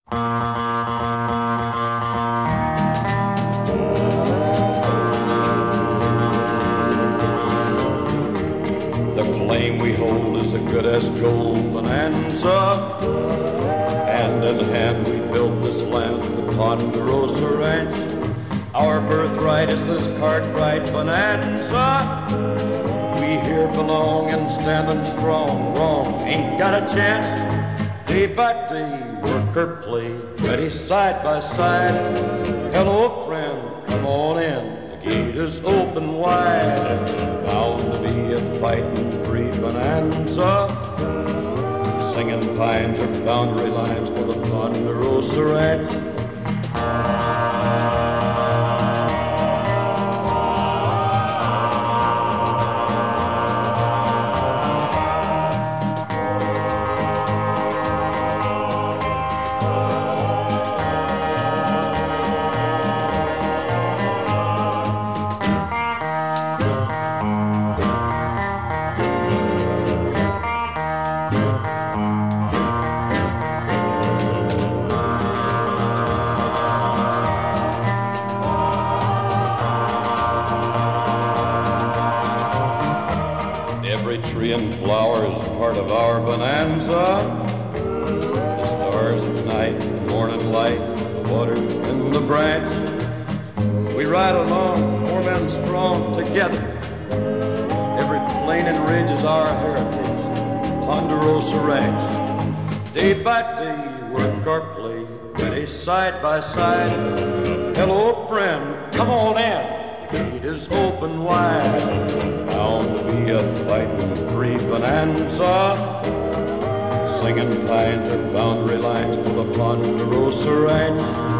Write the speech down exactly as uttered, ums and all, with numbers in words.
The claim we hold is as good as gold, Bonanza. Hand in hand we built this land, the Ponderosa Ranch. Our birthright is this Cartwright Bonanza. We here belong and standing strong. Wrong ain't got a chance. Day by day, work or play, ready side by side. Hello, friend, come on in. The gate is open wide. Bound to be a fighting free Bonanza. Singing pines are boundary lines for the Ponderosa Ranch. Every tree and flower is part of our Bonanza. The stars at night, the morning light, the water in the branch. We ride along, four men strong together. Every plain and ridge is our heritage, Ponderosa Ranch. Day by day, work or play, ready side by side. Hello, friend, come on in. The gate is open wide. Bound to be a fighting free Bonanza. Singing pines are boundary lines for the Ponderosa Ranch.